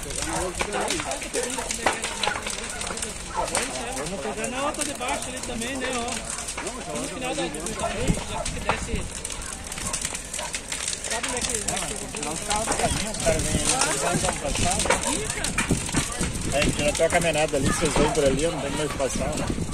Vamos pegar na outra de baixo ali também, né, ó. No final da também, já que desce. Sabe onde é que... Não está o caminho, os caras vêm ali, eles vão passar. É, que já tem uma caminhada ali, vocês vêm por ali, não tem mais passar, né?